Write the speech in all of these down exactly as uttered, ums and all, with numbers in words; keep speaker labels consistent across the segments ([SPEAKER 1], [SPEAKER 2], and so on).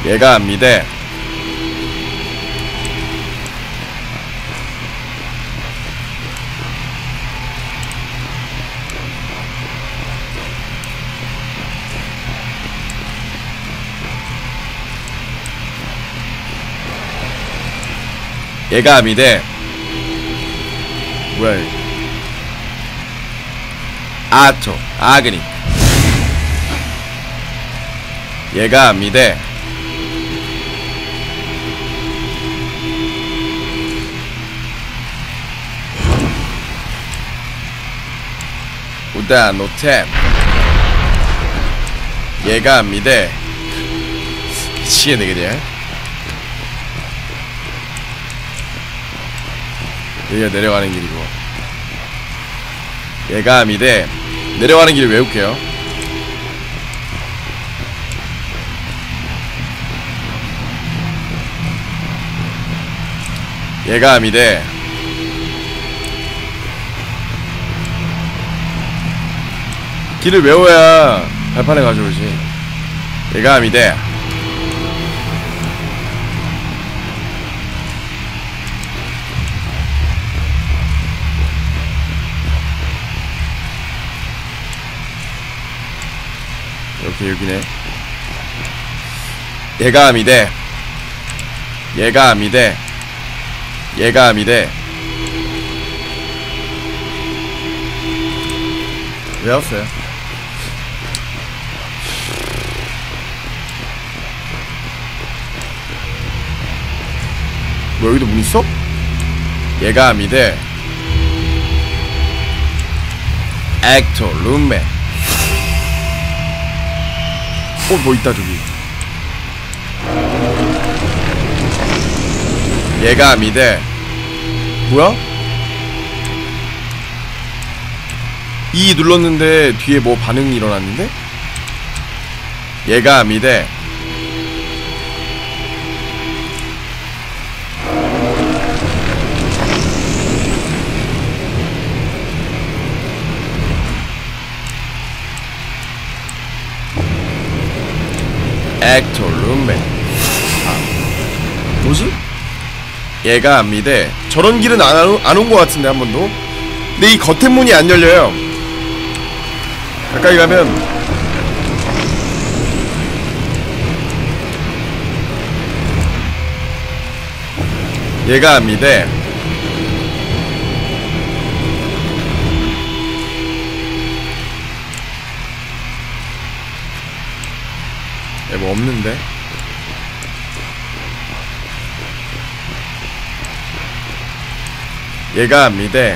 [SPEAKER 1] 얘가 미대. 얘가 미대. 뭐야 이거. 아토 아그니. 얘가 미대. 우다 노템. 얘가 미대. 미치겠네 그냥. 여기가 내려가는 길이고 얘가 미대. 내려가는 길을 외울게요. 얘가 미대. 길을 외워야 발판에 가져오지. 얘가 미대. 이렇게 여기네. 얘가 미대. 얘가 미대. 얘가 미대. 외웠어요. 뭐 여기도 문 있어? 얘가 미대. 액터 룸메. 어, 뭐 있다 저기. 얘가 미대. 뭐야? 이 눌렀는데 뒤에 뭐 반응이 일어났는데? 얘가 미대. 액터 룸메. 아, 뭐지? 얘가 미대. 저런 길은 안 온 것 같은데 한 번도. 근데 이 겉에 문이 안 열려요. 가까이 가면 얘가 미대. 얘 뭐 없는데? 얘가 미대.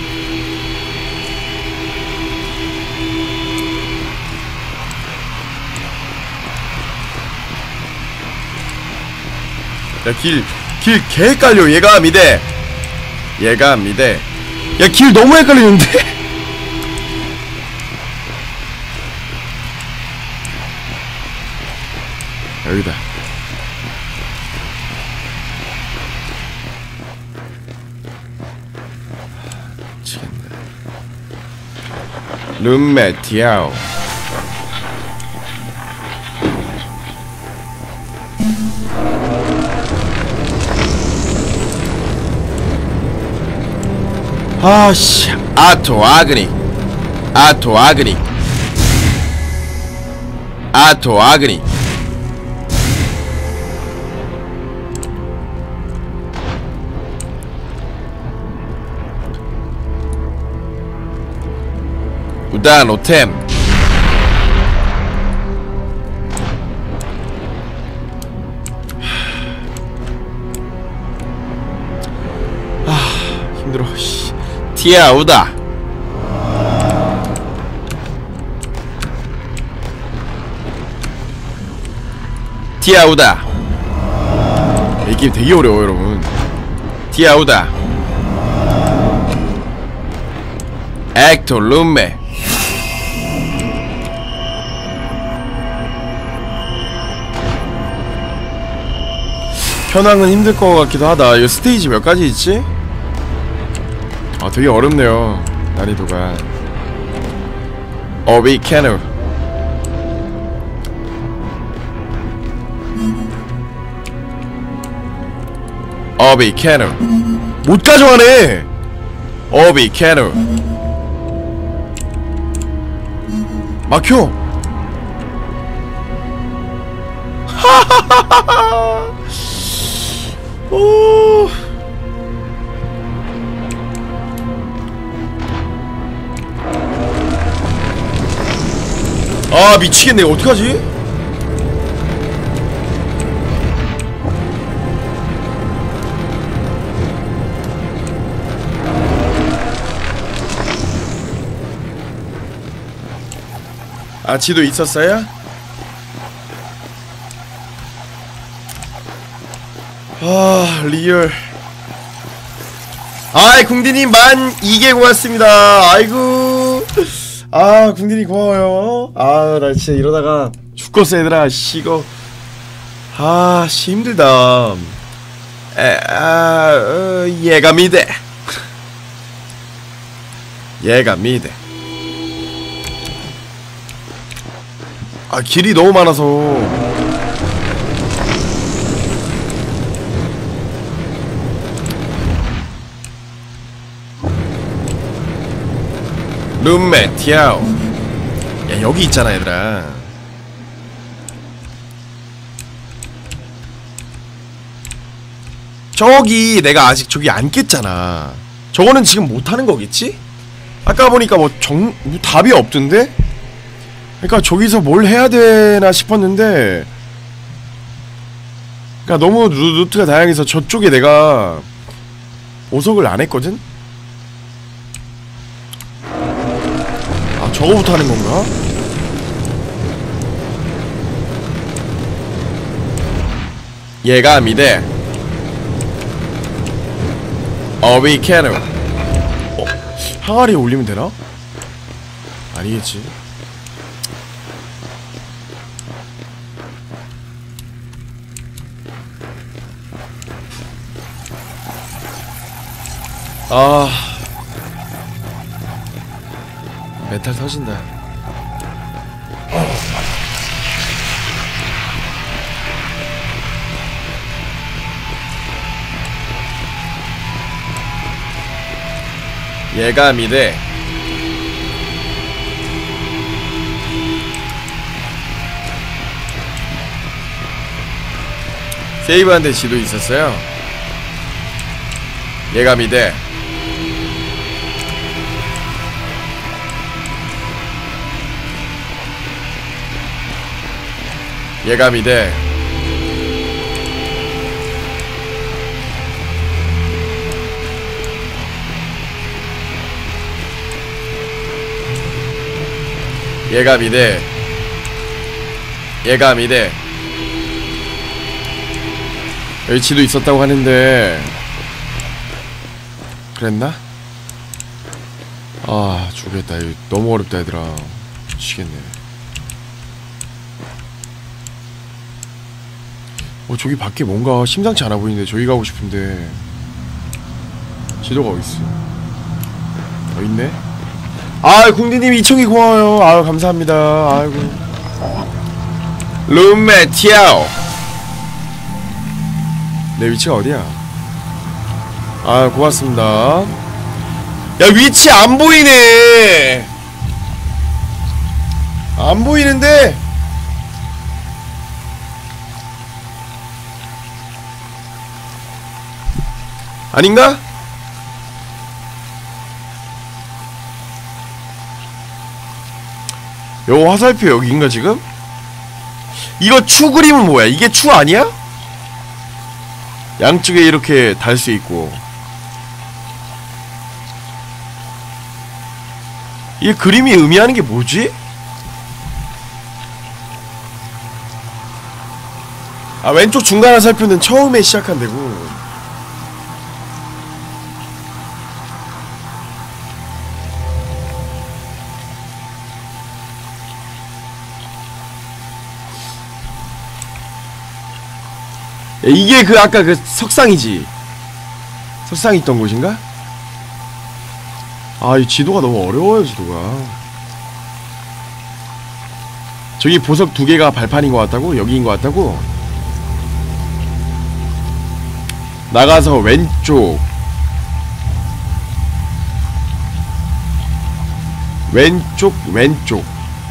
[SPEAKER 1] 야, 길, 길 개 헷갈려. 얘가 미대. 얘가 미대. 야, 길 너무 헷갈리는데? 여기다. 미치겠네. 룸메 디아오. 아씨. 아토 아그니. 아토 아그니. 아토 아그니. 우다 노템. 아 힘들어. 티아 우다. 티아 우다. 이 게임 되게 어려워 여러분. 티아 우다. 액터 룸메. 현황은 힘들 것 같기도 하다. 이 스테이지 몇 가지 있지? 아 되게 어렵네요 난이도가. 어비 캐노. 어비 캐노 못 가져가네. 어비 캐노 막혀. 하하하하. 오. 아 미치겠네. 어떡하지? 아 지도 있었어요? 아 리얼. 아이 궁디님 만 이개 고맙습니다. 아이고 아 궁디님 고마워요. 아 나 진짜 이러다가 죽겠어 얘들아. 씨 이거 아 씨 힘들다. 에, 아, 어, 얘가 미대 얘가 미대. 아 길이 너무 많아서. 룸메 티아오. 야 여기 있잖아 얘들아. 저기 내가 아직 저기 안 깼잖아. 저거는 지금 못하는 거겠지? 아까 보니까 뭐 정.. 뭐 답이 없던데? 그러니까 저기서 뭘 해야 되나 싶었는데, 그러니까 너무 루, 루트가 다양해서 저쪽에 내가 보석을 안 했거든? 아 저거부터 하는 건가? 얘가 미대 어비 캐노. 어? 항아리에 올리면 되나? 아니겠지. 아 메탈 터진다. 얘가 미대 세이브한테 지도 있었어요. 얘가 미대 얘가 미대 얘가 미대 얘가 미대. 여기 지도 있었다고 하는데 그랬나? 아 죽겠다. 이거 너무 어렵다 얘들아. 미치겠네. 어 저기 밖에 뭔가 심상치 않아 보이는데 저기 가고 싶은데 지도가 어딨어? 어 있네? 아 궁디님 이청이 고마워요. 아유 감사합니다. 아이고 룸메 티아오. 내 위치가 어디야? 아 고맙습니다. 야 위치 안 보이네. 안 보이는데 아닌가? 요 화살표 여기인가 지금? 이거 추 그림은 뭐야? 이게 추 아니야? 양쪽에 이렇게 달 수 있고. 이 그림이 의미하는 게 뭐지? 아 왼쪽 중간 화살표는 처음에 시작한 데고. 이게 그 아까 그 석상이지? 석상이 있던 곳인가? 아 이 지도가 너무 어려워요 지도가. 저기 보석 두 개가 발판인 것 같다고? 여기인 것 같다고? 나가서 왼쪽 왼쪽 왼쪽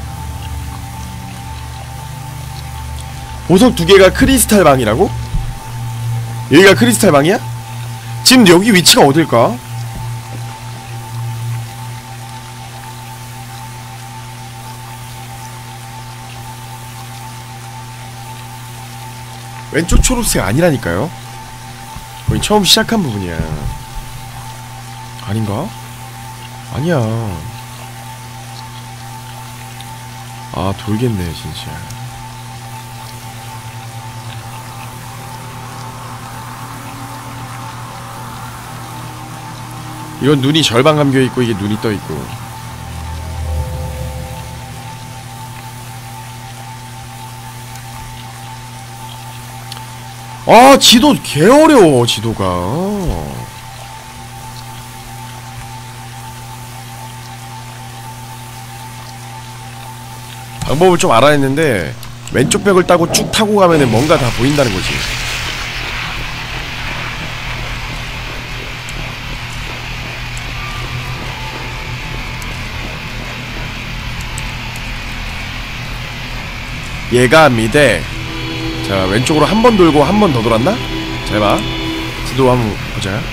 [SPEAKER 1] 보석 두 개가 크리스탈 방이라고? 여기가 크리스탈 방이야? 지금 여기 위치가 어딜까? 왼쪽 초록색 아니라니까요? 거기 처음 시작한 부분이야. 아닌가? 아니야. 아, 돌겠네 진짜. 이건 눈이 절반 감겨있고 이게 눈이 떠있고. 아, 지도 개어려워 지도가. 방법을 좀 알아냈는데 왼쪽 벽을 따고 쭉 타고 가면은 뭔가 다 보인다는 거지. 얘가 미대. 자, 왼쪽으로 한 번 돌고 한 번 더 돌았나? 잘 봐. 지도 한번 보자.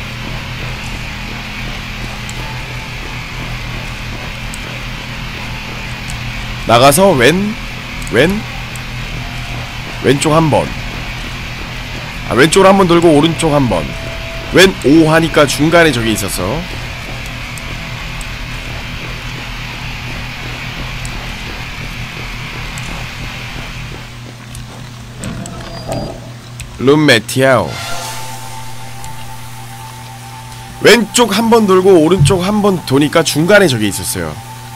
[SPEAKER 1] 나가서 왼, 왼, 왼쪽 한 번. 아, 왼쪽으로 한 번 돌고 오른쪽 한 번. 왼 오 하니까 중간에 저기 있었어. 룸메티아오. 왼쪽 한 번 돌고 오른쪽 한 번 도니까 중간에 저기 있었어요.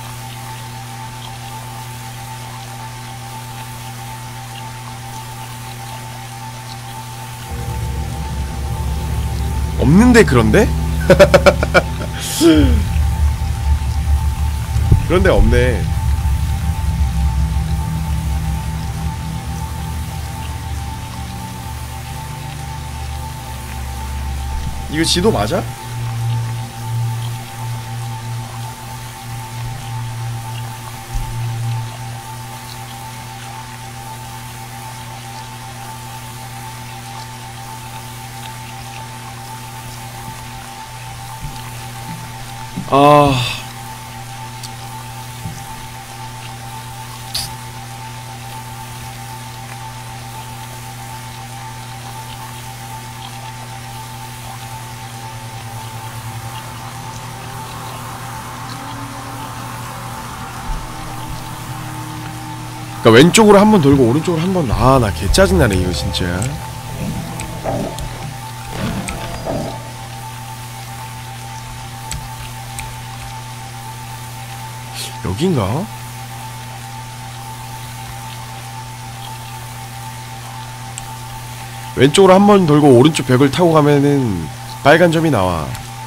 [SPEAKER 1] 없는데 그런데? 그런데 없네. 이거 지도 맞아? 아... 그니까 왼쪽으로 한 번 돌고 오른쪽으로 한 번. 아, 나 개 짜증나네 이거 진짜. 여긴가? 왼쪽으로 한 번 돌고 오른쪽 벽을 타고 가면은 빨간 점이 나와.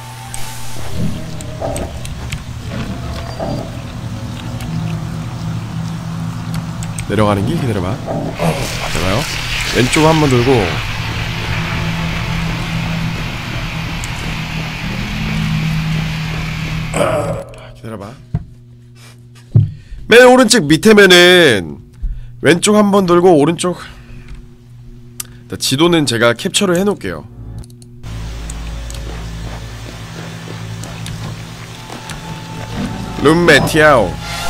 [SPEAKER 1] 내려가는 길 기다려봐. 제가요. 왼쪽 한 번 돌고 기다려봐. 맨 오른쪽 밑에면은 왼쪽 한 번 돌고 오른쪽. 지도는 제가 캡처를 해놓을게요. 룸메티아오.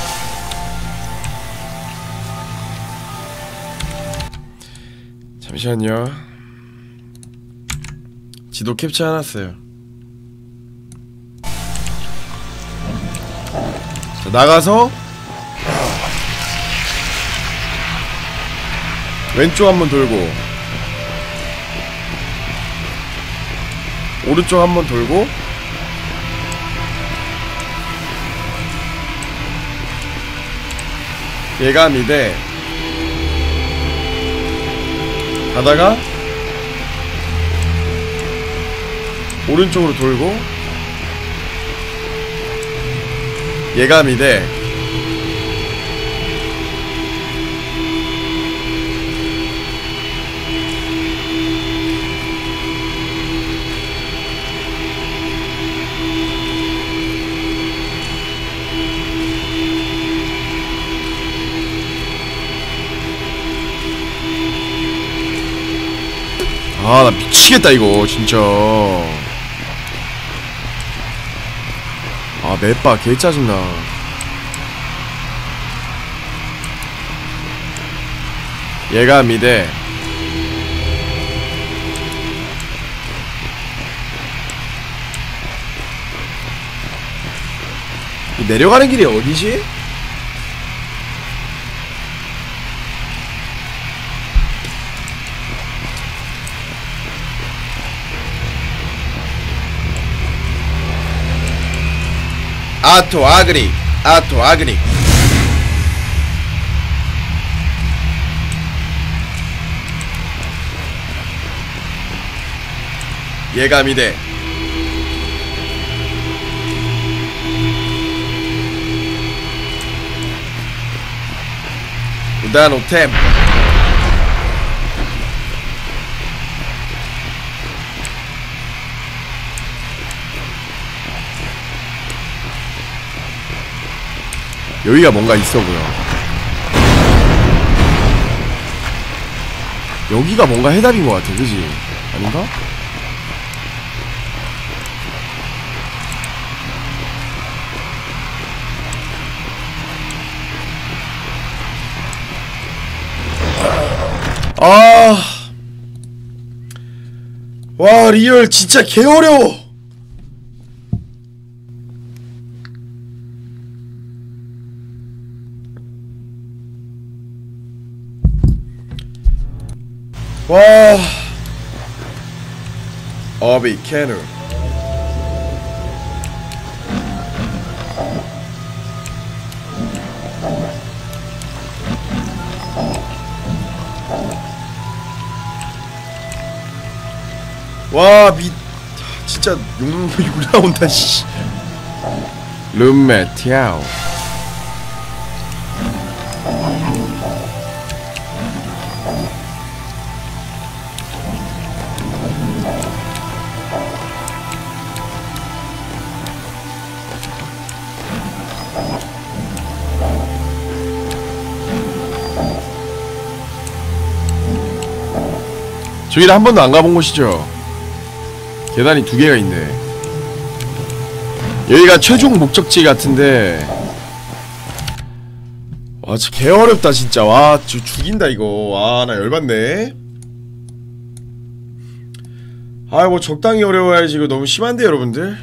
[SPEAKER 1] 잠시만요. 지도 캡처 해놨어요. 자, 나가서 왼쪽 한번 돌고 오른쪽 한번 돌고 예감이돼. 가다가 오른쪽으로 돌고 예감이돼. 아, 나 미치겠다 이거 진짜. 아, 맵바 개 짜증나. 얘가 미대. 내려가는 길이 어디지? 아토 아그리, 아토 아그리. 얘가 미대. 우다노템. 여기가 뭔가 있어 보여. 여기가 뭔가 해답인 것 같아, 그지? 아닌가? 아, 와, 리얼 진짜 개 어려워. 와, 어비 캐누. 와, 미 진짜 욕, 욕 나온다 씨. 룸메 티아오. 저기를 한 번도 안 가본 곳이죠. 계단이 두 개가 있네. 여기가 최종 목적지 같은데. 와, 진짜 개 어렵다 진짜. 와, 저 죽인다 이거. 와, 나 열받네. 아, 뭐 적당히 어려워야지. 이거 너무 심한데 여러분들.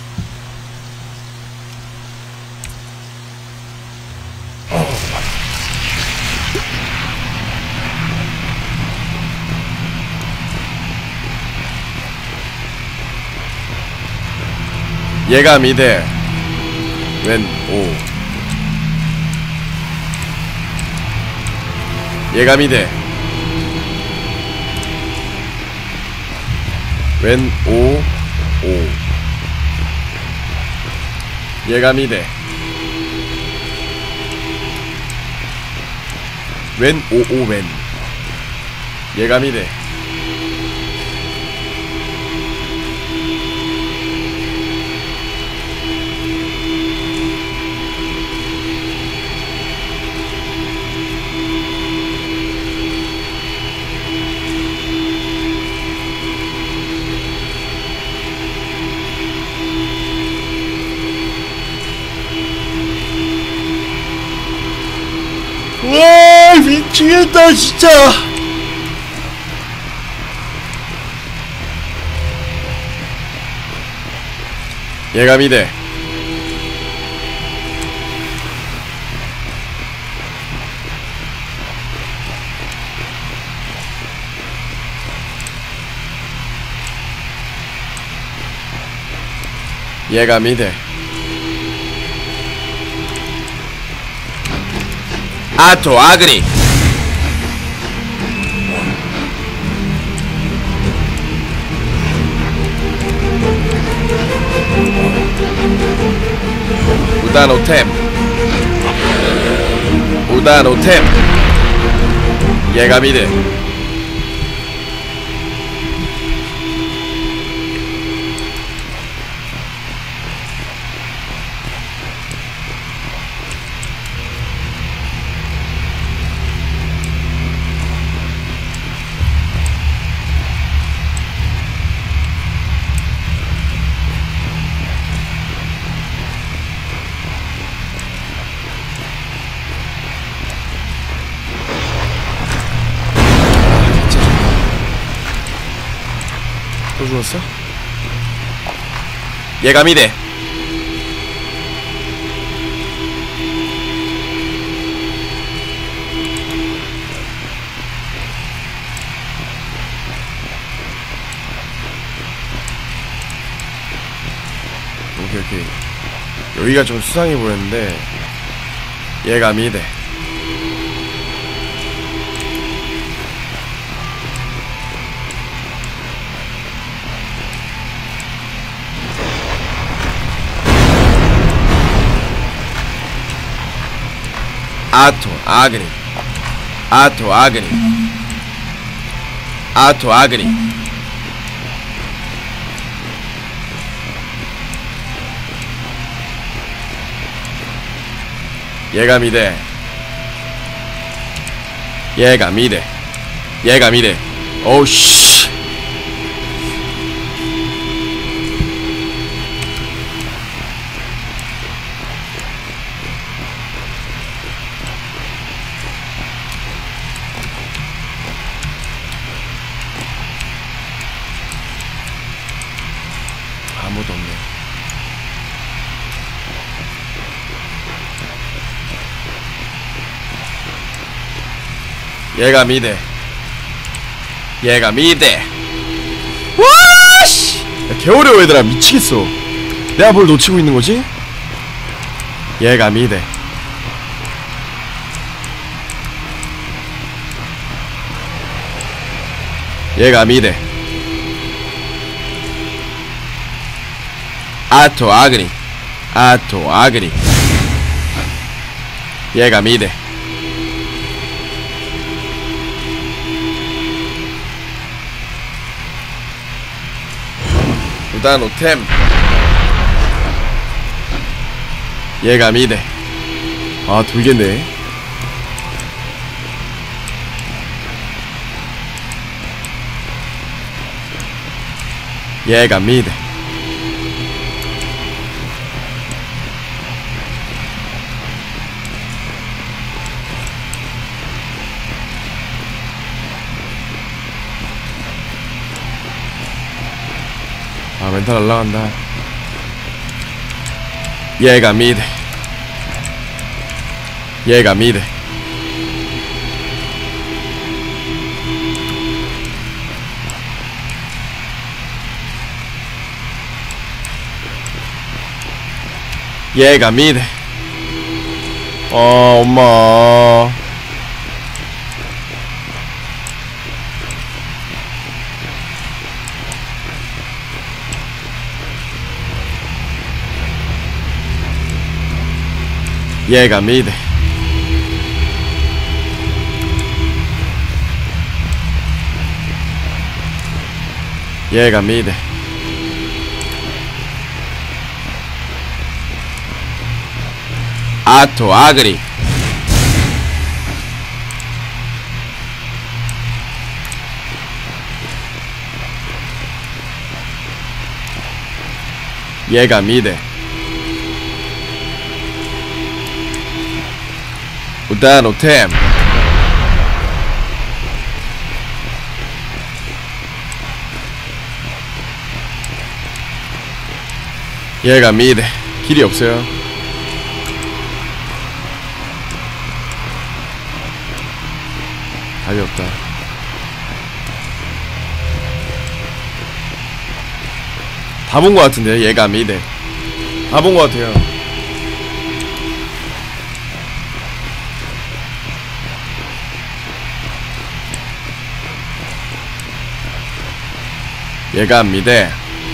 [SPEAKER 1] 얘가 미대. 웬 오. 얘가 미대. 웬 오. 오. 얘가 미대. 웬 오 오 웬. 얘가 미대. 와, 미치겠다 진짜. 얘가 미대. 얘가 미대. 아토 아그리. 우다노템. 우다노템. 얘가 미대. 또 죽었어? 얘가 미대. 오케이 오케이. 여기가 좀 수상해 보였는데 얘가 미대. 아토 아그니 아토 아그니 아토 아그니 얘가 미대. 얘가 미대. 얘가 미대. 오우 씨. 아무도 없네. 얘가 미대. 얘가 미대. 와씨! 개어려워 얘들아. 미치겠어. 내가 뭘 놓치고 있는 거지? 얘가 미대. 얘가 미대. 아토 아그니 아토 아그니 얘가 미대. 우다노템 얘가 미대. 아 돌겠네. 얘가 미대. 아 멘탈 날라간다. 얘가 미대. 얘가 미대. 얘가 미대. 어 엄마. 얘가 미대. 얘가 미대. 아토 아그리 얘가 미대. 우다노템 얘가 미대. 길이 없어요. 답이 없다. 다 본 것 같은데. 얘가 미대. 다 본 것 같아요. 얘가 미대.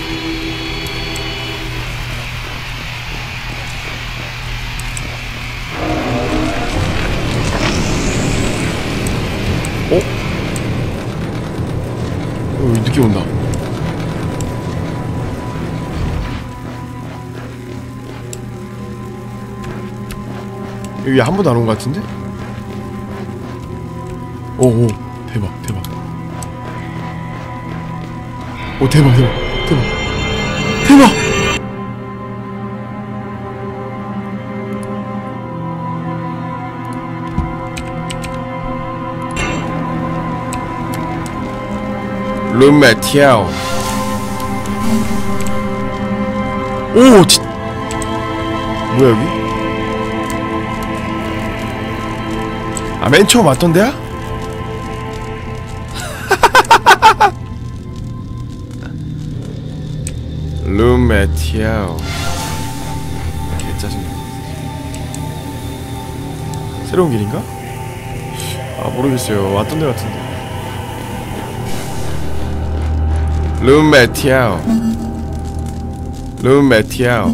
[SPEAKER 1] 어? 어, 느낌 온다. 여기 한 번도 안 온 것 같은데? 오오 대박 대박. 오 대박 대박 대박 대박. 룸메티아오 오! 지... 뭐야 여기? 아 맨 처음 왔던 데야? 룸메티아오. 개짜증나. 새로운 길인가? 아 모르겠어요. 왔던 데 같은데. 룸메티아오. 룸메티아오.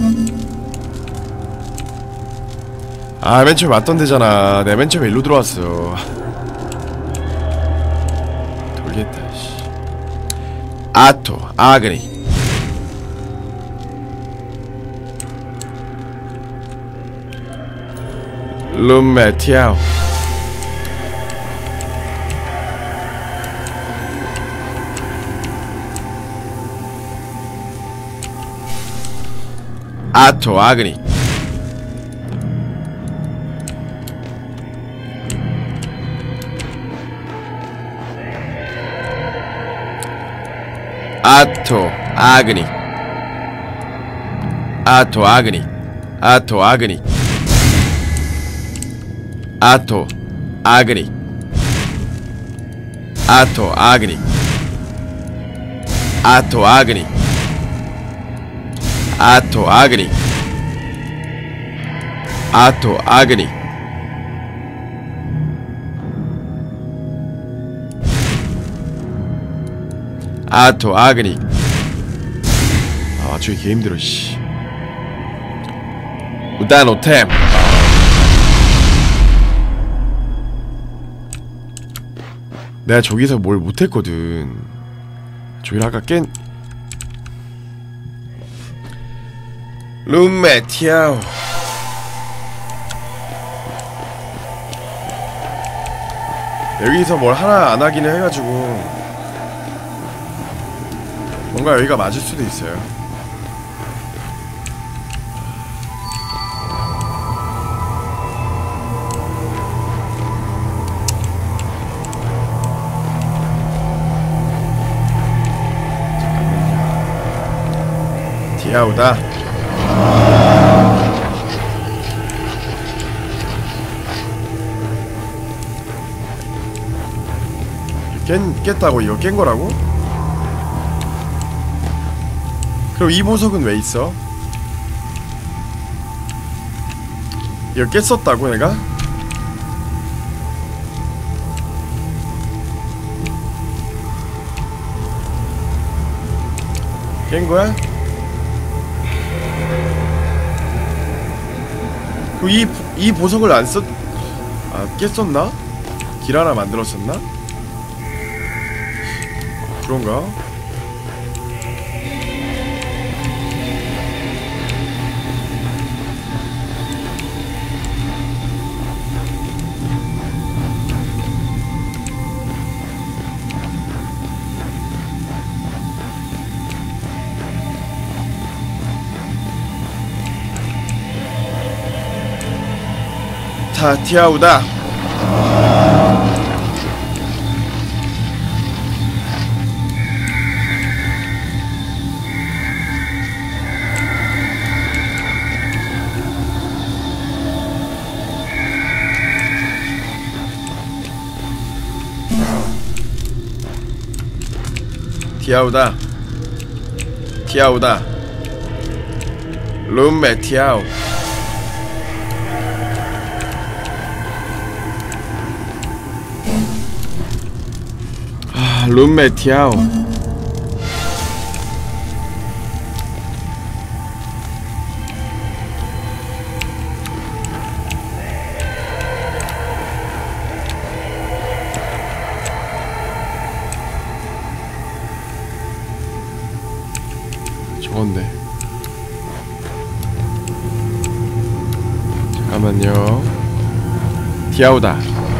[SPEAKER 1] 아 맨 처음에 왔던 데잖아. 내가 맨 처음에 일로 들어왔어. 돌겠다 씨. 아토 아그니. 룸메티아오. 아토 아그니. 아토 아그니. 아토 아그니. 아토 아그니. 아토 아그니. 아토 아그니. 아토 아그니. 아토 아그니. 아토 아그니. 아토 아그니. 아 저기 개 힘들어 씨. 우다노템. 내가 저기서 뭘 못했거든. 저기를 아까 깬 룸메티아오. 여기서 뭘 하나 안 하기는 해가지고 뭔가 여기가 맞을 수도 있어요. 디아우다. 깬, 깼다고? 이거 깬 거라고? 그럼 이 보석은 왜 있어? 이거 깼었다고 내가? 깬 거야? 그 이, 이 보석을 안 썼.. 아 깼었나? 길 하나 만들었었나? 그런가? 타티아우다. 티아우다. 티아우다. 룸메티아우. 아, 룸메티아우. 저건데. 잠깐만요. 디아우다.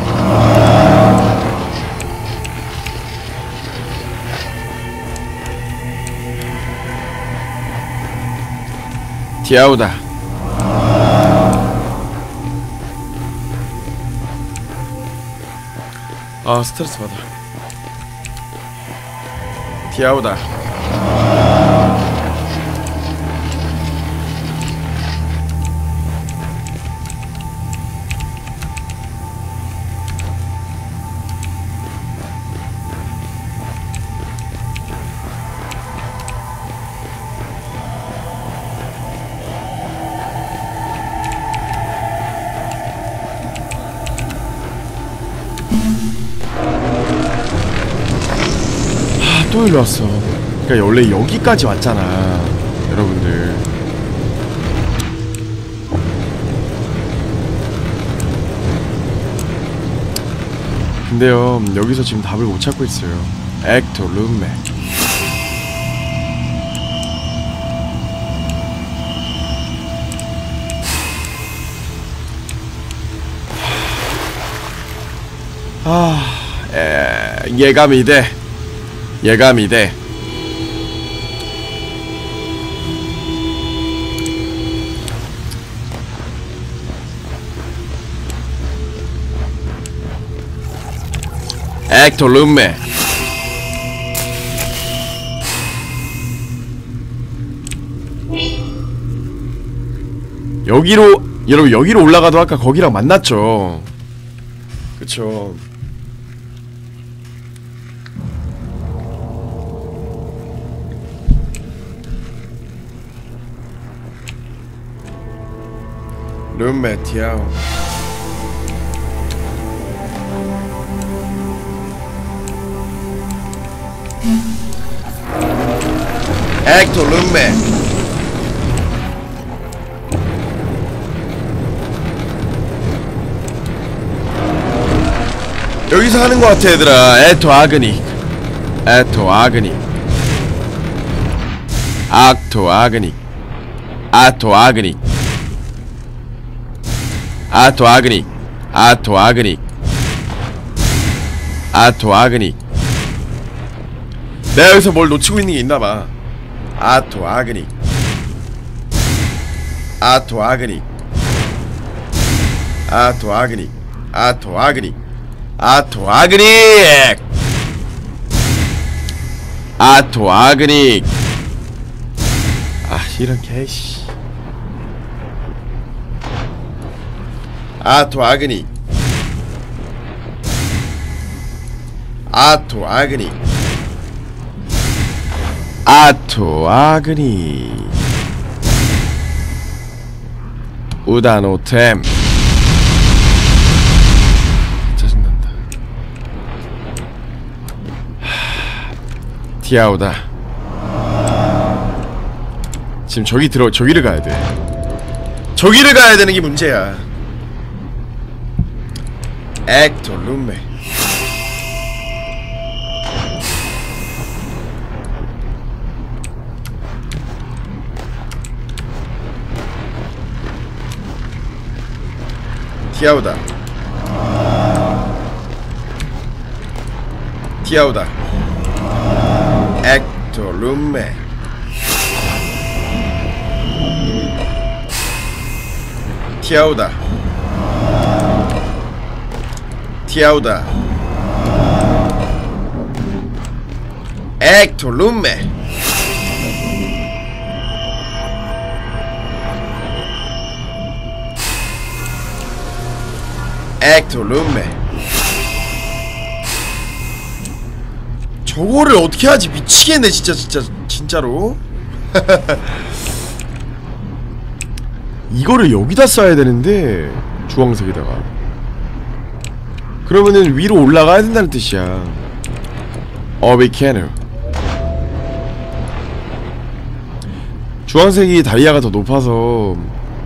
[SPEAKER 1] 디아우다. 아 스트레스 받아. 디아우다. 또 일로 왔어. 그러니까 원래 여기까지 왔잖아 여러분들. 근데요 여기서 지금 답을 못 찾고 있어요. 액터 룸메. 아, 에, 예감이 돼. 예감이 돼. 액터 룸메. 여기로 여러분 여기로 올라가도 아까 거기랑 만났죠. 그쵸. 룸메 티아오. 액터 룸메. 여기서 하는 것 같아 얘들아. 에토 아그니. 에토 아그니. 악토 아그니. 아토 아그니. 아토 아그니. 아토 아그니. 아토 아그니. 내가 여기서 뭘 놓치고 있는 게 있나봐. 아토 아그니. 아토 아그니. 아토 아그니. 아토 아그니. 아토 아그니. 아토 아그니. 아 이런 개씨. 아토 아그니. 아토 아그니. 아토 아그니. 우다노템. 짜증난다. 하... 티아오다. 지금 저기 들어 저기를 가야 돼. 저기를 가야 되는 게 문제야. 액터 룸메. 티아오다. 티아오다. 액터 룸메. 티아오다. 티아오다. 액터 룸메. 액터 룸메. 저거를 어떻게 하지? 미치겠네 진짜 진짜 진짜로. 이거를 여기다 써야 되는데 주황색에다가. 그러면은 위로 올라가야 된다는 뜻이야. 어비캐너. 주황색이 다이아가 더 높아서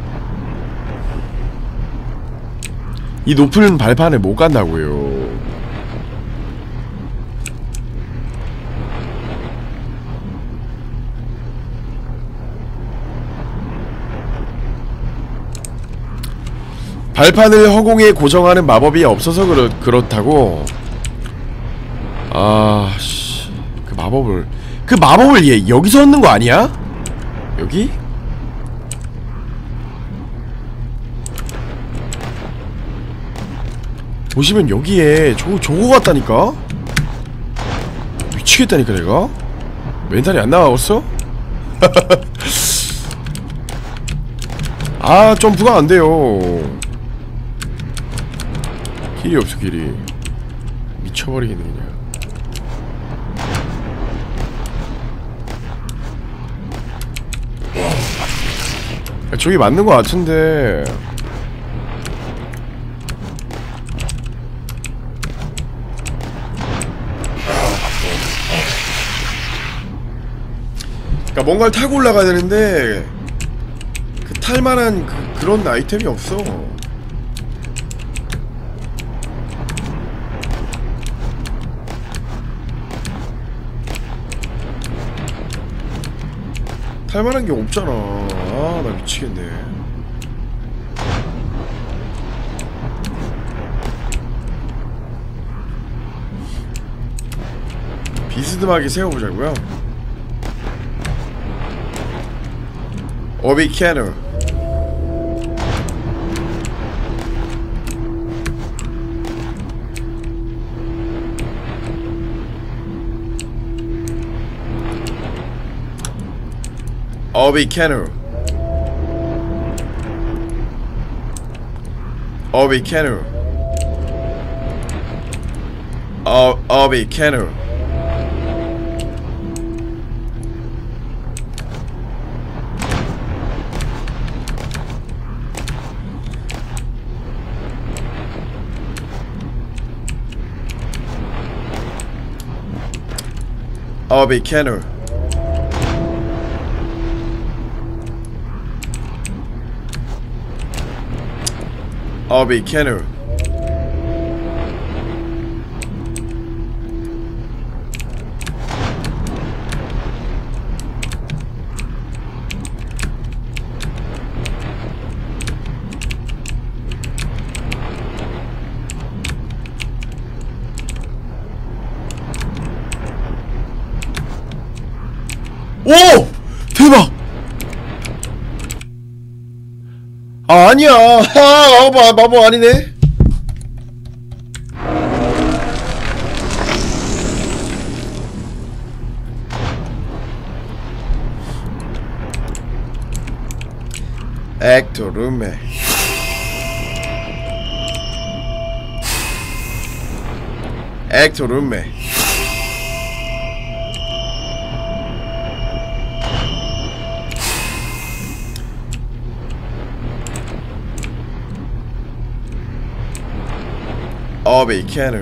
[SPEAKER 1] 이 높은 발판을 못 간다고요. 발판을 허공에 고정하는 마법이 없어서 그렇, 그렇다고? 아... 씨... 그 마법을... 그 마법을 얘 여기서 얻는 거 아니야? 여기? 보시면 여기에 저, 저거 같다니까? 미치겠다니까 내가? 멘탈이 안 나왔어? 아 점프가 안 돼요. 길이 없어 길이. 미쳐버리겠네 그냥. 야, 저기 맞는 거 같은데. 그러니까 뭔가를 타고 올라가야 되는데 그 탈만한 그, 그런 아이템이 없어. 탈만한 게 없잖아. 아, 나 미치겠네. 비스듬하게 세워보자고요. 어비 캐너. 어비 캐너. 어비 캐너. 어, 어비 캐너. 어비 캐너. 어비 캐너. 오! 대박! 아, 아니야. 아, 마법, 마법 아니네. 액터 룸메. 액터 룸메. 어비 캐너.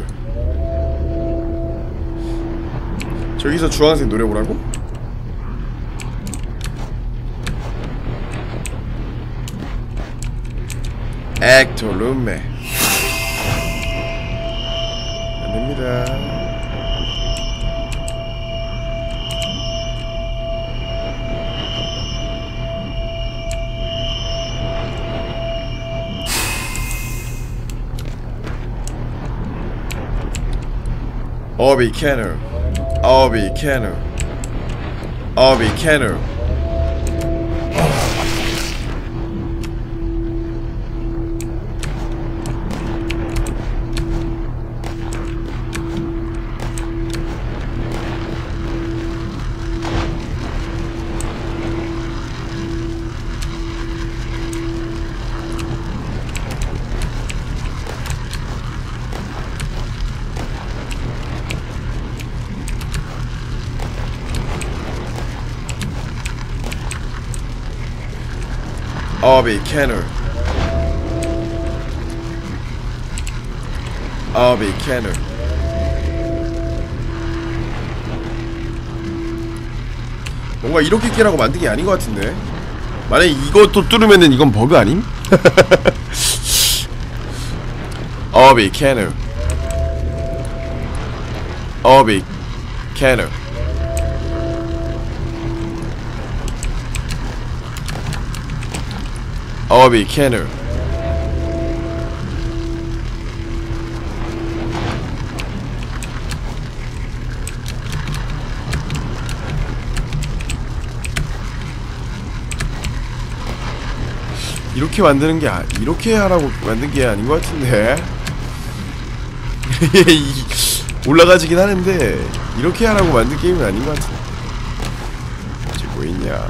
[SPEAKER 1] 저기서 주황색 노래 보라고? 액터 룸메. 안됩니다. 어비 캐너. 어비 캐너. 어비 캐너. 어비 캐너. 어비 캐너. 뭔가 이렇게 깨라고 만든 게 아닌 것 같은데. 만약에 이것도 뚫으면은 이건 버그 아님? 어비 캐너. 어비 캐너. 어비 캐너. 이렇게 만드는 게 아, 이렇게 하라고 만든 게 아닌 것 같은데. 올라가지긴 하는데 이렇게 하라고 만든 게임은 아닌 것 같은데. 이제 뭐 있냐?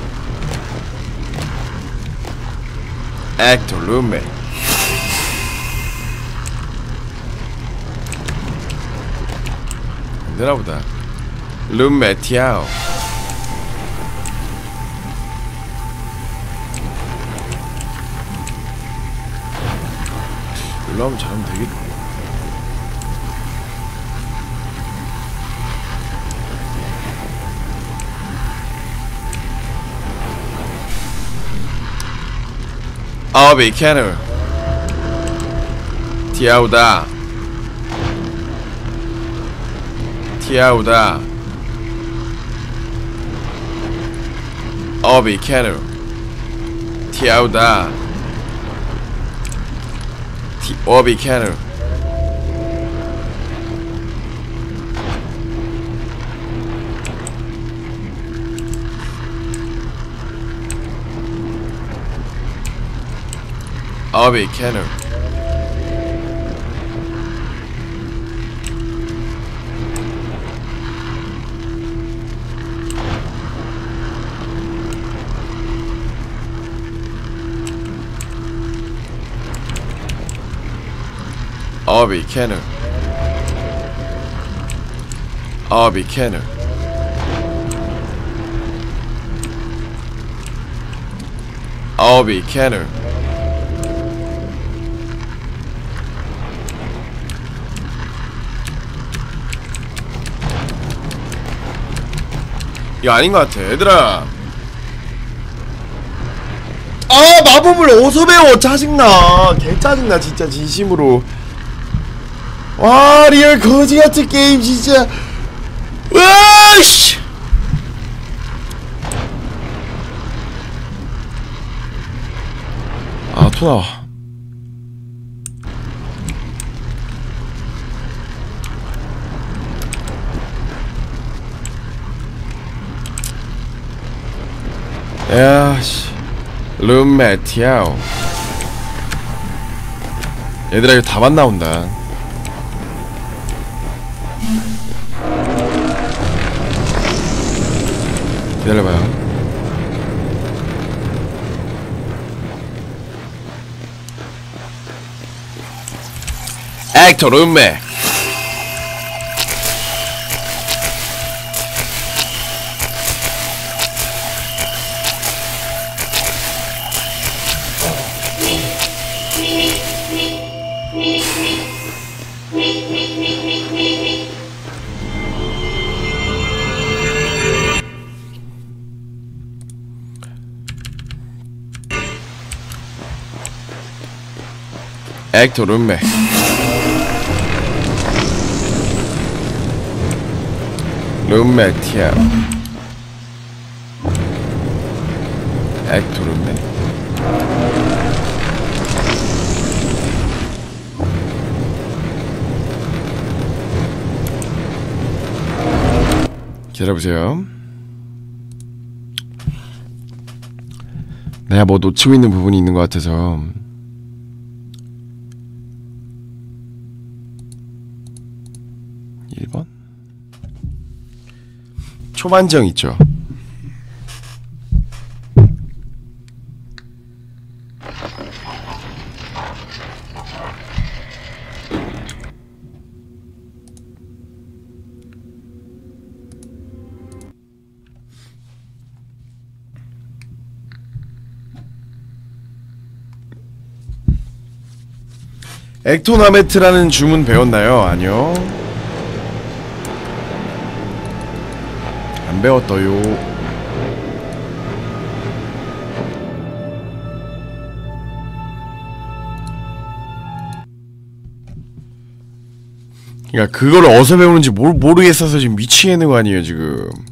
[SPEAKER 1] 액터 룸메. 안되나보다. 룸메 티아오. 일로 하면 잘하면 되겠네. 어비 캐누 티아우다 티아우다 어비 캐누 티아우다 티 어비 캐누 어비 캐누 어비 캐누 어비 캐누 어비 캐누 이거 아닌 것 같아. 얘들아, 아 마법을 어디서 배워. 짜증나. 개 짜증나 진짜 진심으로. 와 리얼 거지같은 게임 진짜. 으아씨. 아 토나와. 야씨 룸메티아오. 얘들아 이거 다만 나온다. 기다려봐요. 액터 룸메 액터 룸메 룸메 티아 액터 룸메 기다려보세요. 내가 뭐 놓치고 있는 부분이 있는 것 같아서. 일 번 초반정 있죠. 액토나메트라는 주문 배웠나요? 아니요. 안 배웠어요. 그러니까 그걸 어디서 배우는지 모르겠어서 지금 미치겠는 거 아니에요 지금.